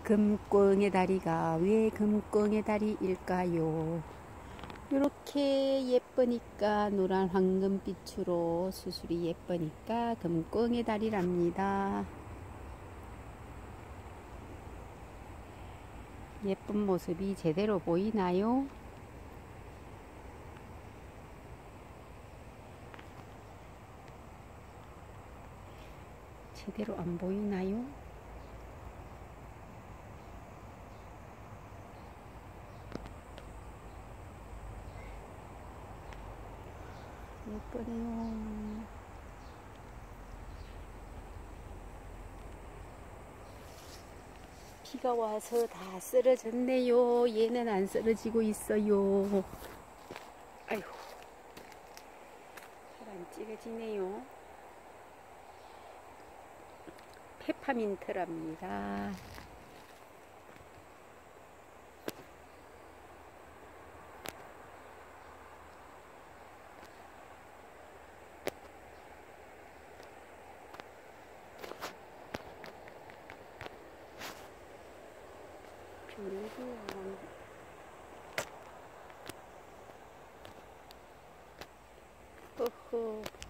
금꽁의 다리가 왜 금꽁의 다리일까요? 이렇게 예쁘니까 노란 황금빛으로 수술이 예쁘니까 금꽁의 다리랍니다. 예쁜 모습이 제대로 보이나요? 제대로 안 보이나요? 예쁘네요. 비가 와서 다 쓰러졌네요. 얘는 안 쓰러지고 있어요. 아이고, 잘 안 찍어지네요. 페퍼민트랍니다. 호호.